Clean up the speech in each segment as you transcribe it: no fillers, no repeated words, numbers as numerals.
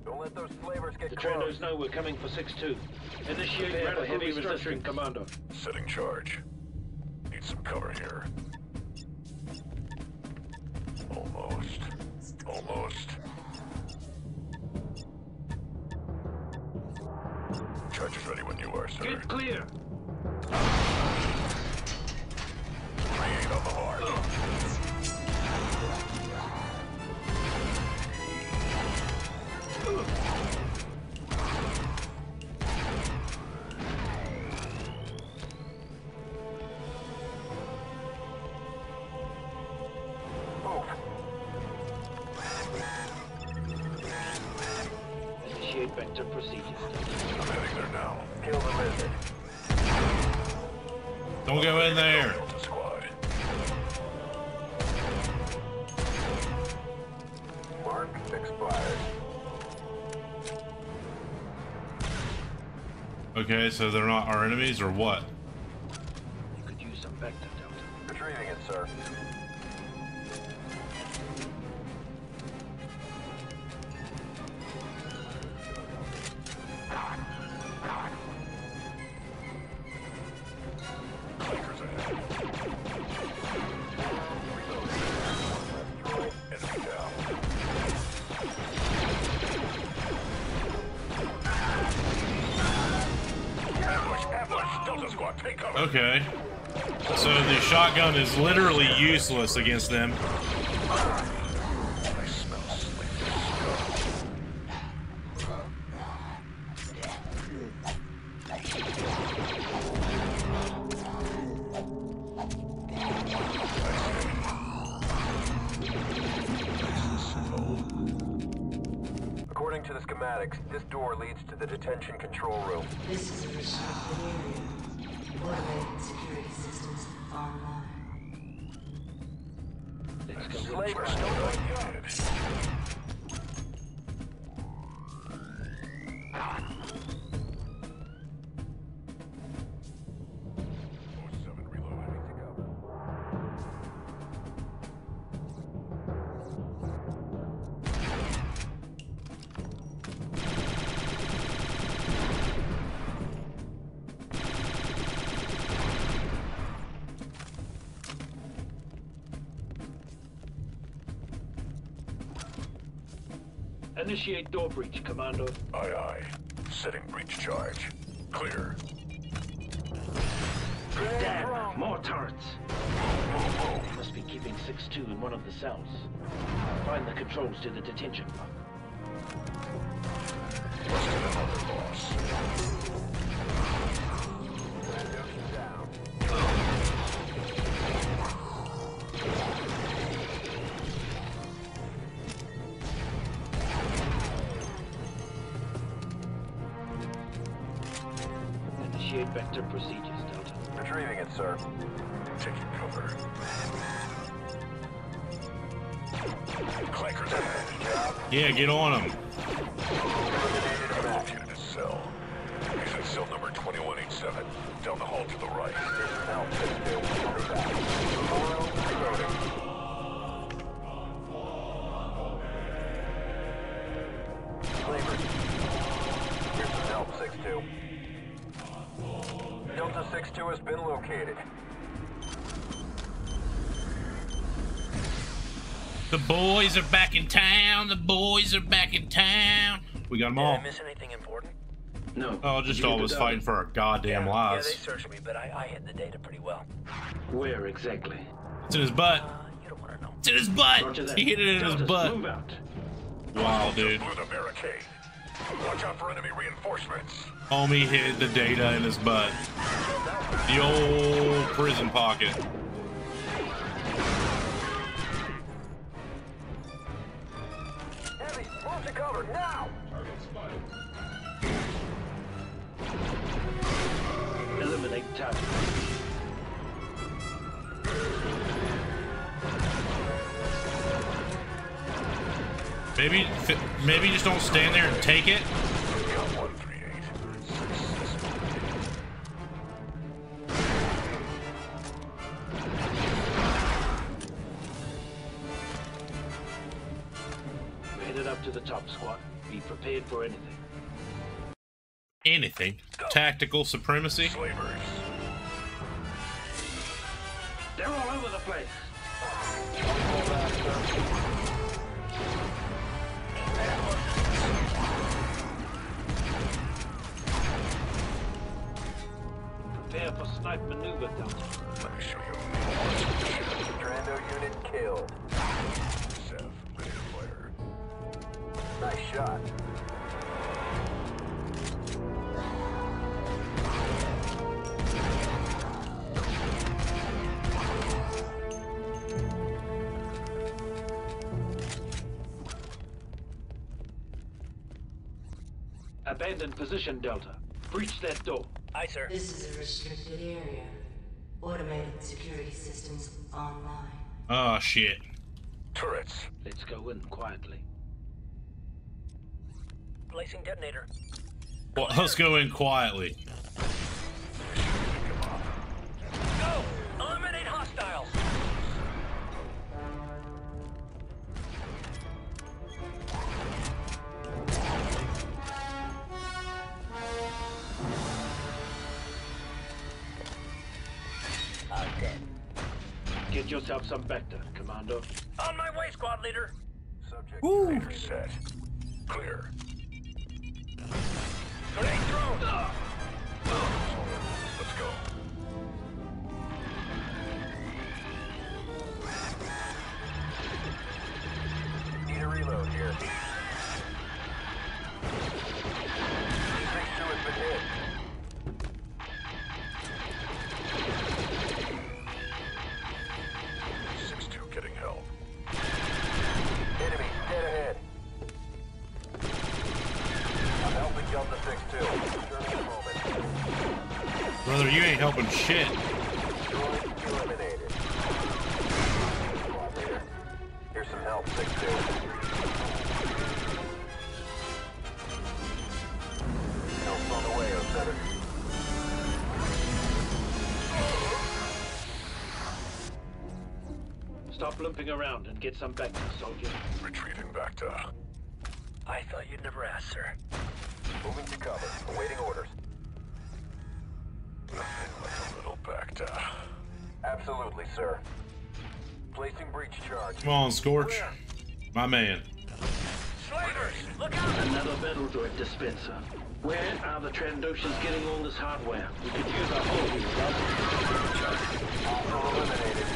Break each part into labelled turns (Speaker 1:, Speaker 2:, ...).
Speaker 1: Don't let those slavers get
Speaker 2: The
Speaker 1: close.
Speaker 2: trainers know we're coming for 6-2. Initiate for heavy resistance, Commando.
Speaker 3: Setting charge. Need some cover here. Almost. Almost. Charge is ready when you are, sir.
Speaker 2: Get clear!
Speaker 3: 3-8 on the mark.
Speaker 2: Initiate vector procedures.
Speaker 3: I'm heading there now.
Speaker 1: Kill the lizard.
Speaker 4: Don't go in there.
Speaker 3: Delta squad.
Speaker 1: Mark expired.
Speaker 4: Okay, so they're not our enemies or what?
Speaker 2: You could use some vector, Delta.
Speaker 1: Retrieving it, sir.
Speaker 3: Clickers ahead. Enemy down. Ambush! Delta squad, take cover!
Speaker 4: Okay. So the shotgun is literally useless against them.
Speaker 3: I smell sleep.
Speaker 1: According to the schematics, this door leads to the detention control room.
Speaker 5: This is a restricted area. Automated security systems online.
Speaker 2: Let's go.
Speaker 1: Slavers,
Speaker 3: What
Speaker 1: don't
Speaker 3: I did. Reloading.
Speaker 2: Initiate door breach, Commando.
Speaker 3: Aye, aye. Setting breach charge. Clear.
Speaker 2: Damn! More turrets! They must be keeping 6-2 in one of the cells. Find the controls to the detention block.
Speaker 3: Must have another boss.
Speaker 2: Initiate vector procedures, Delta.
Speaker 1: Retrieving it, sir.
Speaker 3: Taking cover. Clankers ahead.
Speaker 4: Yeah, get on them.
Speaker 3: Located his cell. He's in cell number 2187. Down the hall to the right.
Speaker 1: Now, reloading. Slavers. Here's some help, 6-2. Delta 6-2 has been located.
Speaker 4: The boys are back in town. The boys are back in town. We got them all.
Speaker 1: Did I miss anything important?
Speaker 2: No.
Speaker 4: Oh, just
Speaker 2: You
Speaker 4: always
Speaker 2: did
Speaker 4: fighting for our goddamn
Speaker 1: Yeah,
Speaker 4: lives.
Speaker 1: they searched me, but I hid the data pretty well.
Speaker 2: Where exactly?
Speaker 4: It's in his butt.
Speaker 1: You don't want to know.
Speaker 4: It's in his butt.
Speaker 2: Roger that.
Speaker 4: He hit it in his
Speaker 2: Delta,
Speaker 4: butt.
Speaker 2: Move out.
Speaker 4: Wow, dude.
Speaker 3: Blew the barricade. Watch out for enemy reinforcements.
Speaker 4: Homie hid the data in his butt. The old prison pocket.
Speaker 1: Heavy, move to cover, now!
Speaker 2: Eliminate target.
Speaker 4: Maybe just don't stand there and take it.
Speaker 3: Got 138.
Speaker 2: Headed up to the top, squad. Be prepared for anything.
Speaker 4: Anything. Tactical supremacy.
Speaker 3: Slavers.
Speaker 2: They're all over the place. Prepare for snipe maneuver, Delta.
Speaker 3: Let me show you.
Speaker 1: Commando unit killed.
Speaker 3: Seth, ready to fire.
Speaker 1: Nice shot.
Speaker 2: Abandoned position, Delta. Breach that door.
Speaker 6: Aye, sir.
Speaker 5: This is a restricted area. Automated security systems online.
Speaker 4: Oh, shit.
Speaker 3: Turrets.
Speaker 2: Let's go in quietly.
Speaker 6: Placing detonator.
Speaker 4: Well, let's go in quietly.
Speaker 6: Go! Eliminate hostiles! I'm dead.
Speaker 2: Get yourself some Vector, Commando.
Speaker 6: On my way, squad leader!
Speaker 1: Subject
Speaker 3: Later set. Clear.
Speaker 6: Grenade thrown!
Speaker 3: Let's go.
Speaker 1: need a reload here. 6-2 has been hit.
Speaker 3: Getting help.
Speaker 1: Enemy dead ahead. I'm helping Delta 6-2. During the moment.
Speaker 4: Brother, you ain't helping shit.
Speaker 1: Destroyed, eliminated. Squad leader. Here's some help, 6-2. Help's on the way, 07.
Speaker 2: Stop limping around and get some Vector, soldier.
Speaker 3: Retreating back to.
Speaker 6: I thought you'd never ask, sir.
Speaker 1: Moving to cover. Awaiting orders.
Speaker 3: Nothing like a little back to.
Speaker 1: Absolutely, sir. Placing breach charge.
Speaker 4: Come on, Scorch. My man.
Speaker 6: Slavers! Look out!
Speaker 2: Another battle droid dispenser. Where are the Trandoshans getting all this hardware? We could use our whole
Speaker 1: Hostile eliminated.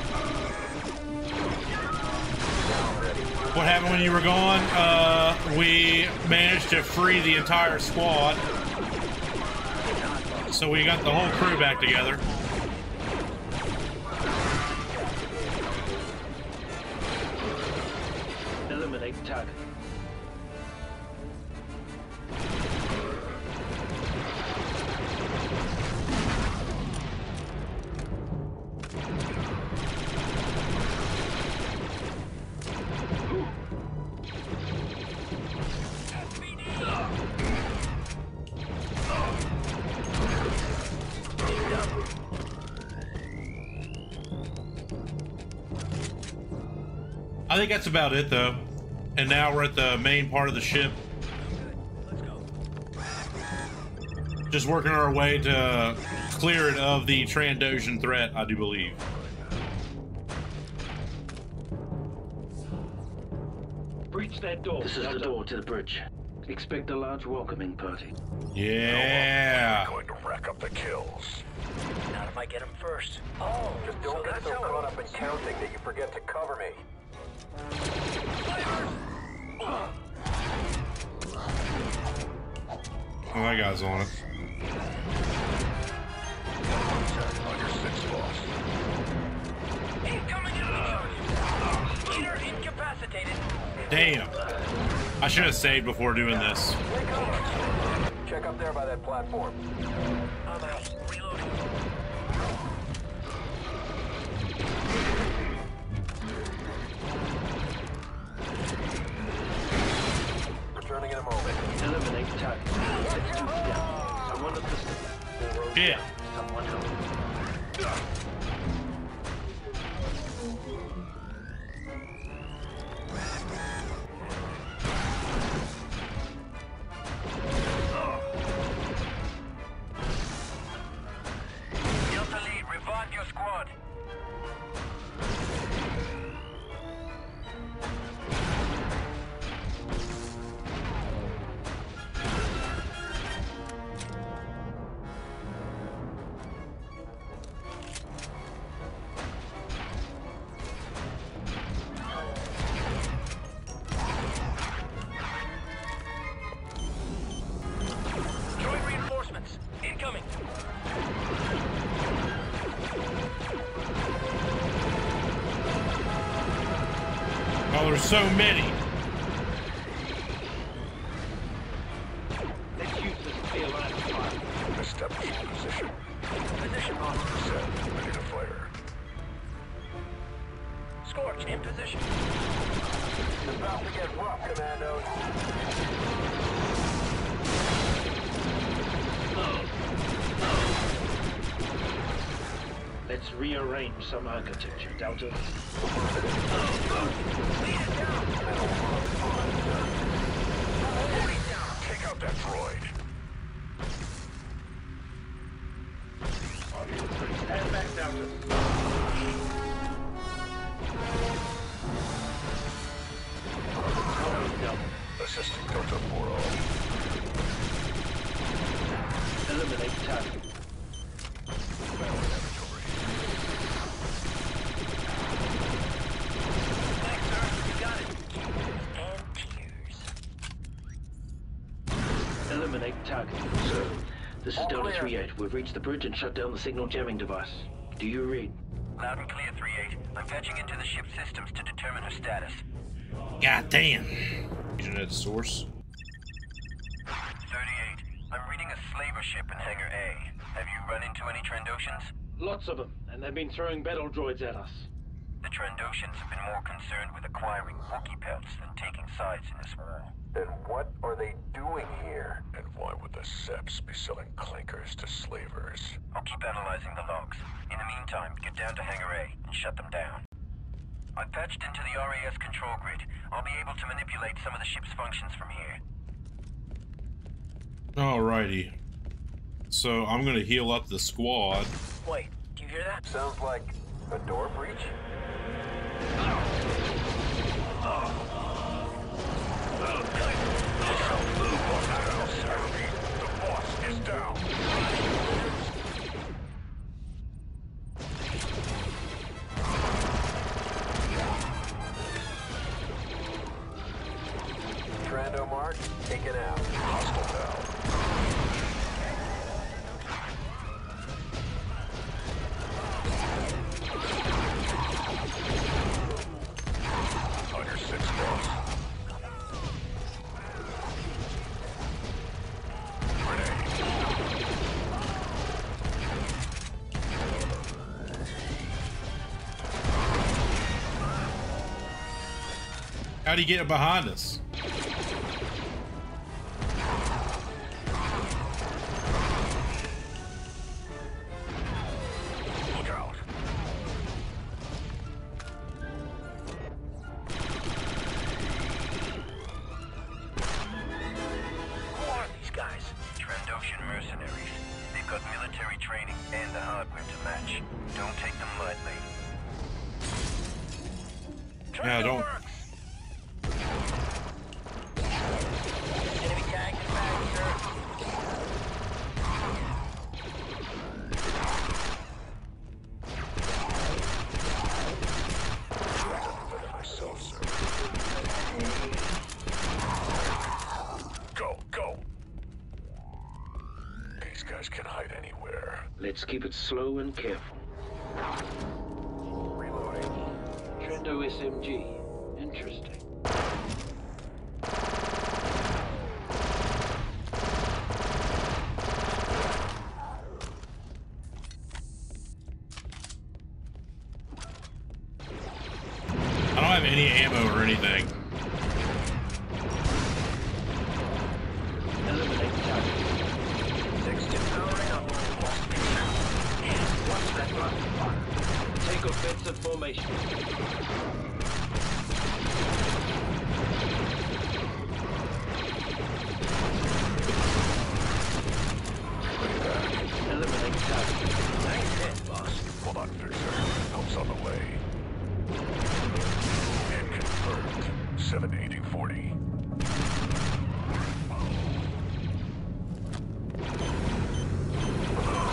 Speaker 4: What happened when you were gone? We managed to free the entire squad. So we got the whole crew back together.
Speaker 2: Eliminate target.
Speaker 4: I think that's about it, though. And now we're at the main part of the ship.
Speaker 6: Let's go.
Speaker 4: Just working our way to clear it of the Trandoshan threat, I do believe.
Speaker 2: Breach that door. This is the door to the bridge. Expect a large welcoming party.
Speaker 4: Yeah.
Speaker 3: Going to rack up the kills.
Speaker 6: Not if I get him first. Oh,
Speaker 1: Just don't get so caught up in counting that you forget to cover me.
Speaker 4: Oh, that guy's on it.
Speaker 3: On your 6 boss.
Speaker 6: Incoming enemy charge! Leader incapacitated.
Speaker 4: Damn. I should have saved before doing this.
Speaker 1: Check up there by that platform.
Speaker 6: I'm out. Reloading.
Speaker 1: Returning in a moment.
Speaker 2: Eliminate target. Let's do it down. Someone assist him.
Speaker 4: Yeah.
Speaker 2: Someone help.
Speaker 4: there's so many.
Speaker 2: Let's use this clear line of fire.
Speaker 3: Establishing position.
Speaker 6: Position on.
Speaker 3: Set. Ready to fire.
Speaker 6: Scorch in position.
Speaker 1: It's about to get rough, Commandos.
Speaker 2: Let's rearrange some architecture, Delta.
Speaker 6: Lead it down.
Speaker 3: Take out that droid.
Speaker 2: Stand back, Delta.
Speaker 3: Assisting Delta 4-0.
Speaker 2: Eliminate target.
Speaker 3: Battle damage over here.
Speaker 6: Thanks, sir. You got it. And tears.
Speaker 2: Eliminate target. Sir, this is
Speaker 1: All
Speaker 2: Delta
Speaker 1: clear.
Speaker 2: 3-8. We've reached the bridge and shut down the signal jamming device. Do you read?
Speaker 6: Loud and clear, 3-8. I'm patching into the ship's systems to determine her status.
Speaker 4: God damn. Internet source.
Speaker 6: 38. I'm reading a slaver ship in Hangar A. Have you run into any Trandoshans?
Speaker 2: Lots of them, and they've been throwing battle droids at us.
Speaker 6: The Trandoshans have been more concerned with acquiring Wookiee pelts than taking sides in this war.
Speaker 1: Then what are they doing here?
Speaker 3: And why would the Seps be selling clankers to slavers?
Speaker 6: I'll keep analyzing the logs. In the meantime, get down to Hangar A and shut them down. I've patched into the RAS control grid. I'll be able to manipulate some of the ship's functions from here.
Speaker 4: Alrighty. So I'm gonna heal up the squad.
Speaker 6: Wait, do you hear that?
Speaker 1: Sounds like a door breach?
Speaker 3: The boss is down.
Speaker 1: Trando mark, taken out.
Speaker 3: Hostile down. Under 6 boss. Grenade.
Speaker 4: How'd he get behind us?
Speaker 3: Look out.
Speaker 6: Who are these guys? Trandoshan mercenaries. They've got military training and the hardware to match. Don't take them lightly.
Speaker 4: Yeah, don't.
Speaker 6: Works. Enemy tag and bag, sir.
Speaker 3: Myself, sir. Go, go. These guys can hide anywhere.
Speaker 2: Let's keep it slow and careful.
Speaker 1: Reloading.
Speaker 2: Trendo SMG. Interesting.
Speaker 4: I don't have any ammo or anything.
Speaker 2: Eliminate target.
Speaker 6: 6-2 powering up.
Speaker 2: And watch that blast fire. Take offensive formation. Eliminate target.
Speaker 6: Nice hit, boss.
Speaker 3: Hold on, Victor. Help's on the way. And confirmed. 78040.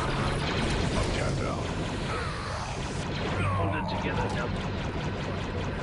Speaker 3: Up, cat down.
Speaker 2: Hold it together, Delta.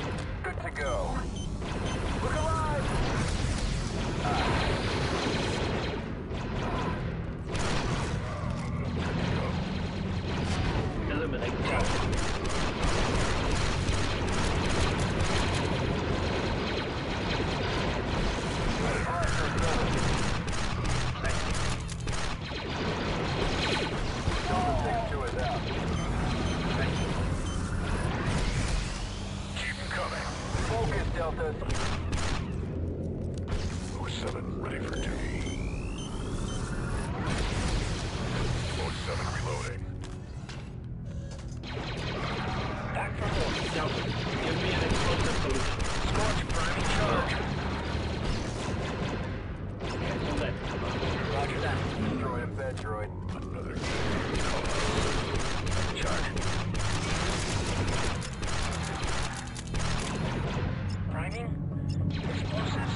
Speaker 3: Ready for duty. Mode 7 reloading.
Speaker 6: Back for more.
Speaker 2: Delta, give me an explosive solution.
Speaker 6: Scorch priming charge.
Speaker 2: Cancel that.
Speaker 6: Roger that.
Speaker 1: Destroy a fed droid.
Speaker 3: Another
Speaker 6: Charge. Priming. Explosives.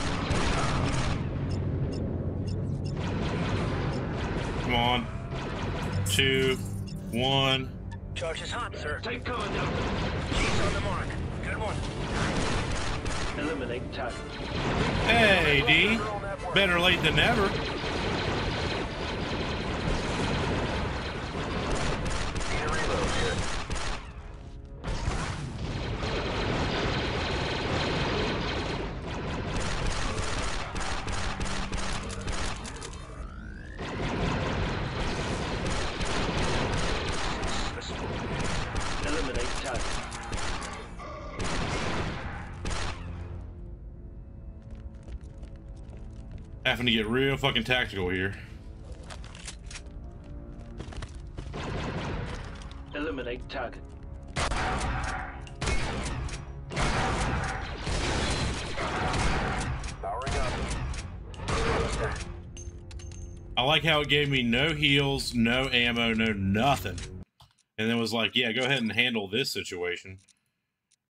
Speaker 4: Come on. 2, 1.
Speaker 6: Charge is hot, sir.
Speaker 2: Take cover, Delta.
Speaker 6: G's on the mark. Good one.
Speaker 2: Eliminate target.
Speaker 4: Hey, D. Better late than never.
Speaker 1: Need a reload here.
Speaker 2: Eliminate target.
Speaker 4: Having to get real fucking tactical here.
Speaker 2: Eliminate target.
Speaker 1: Powering up.
Speaker 4: I like how it gave me no heals, no ammo, no nothing. And then was like, yeah, go ahead and handle this situation.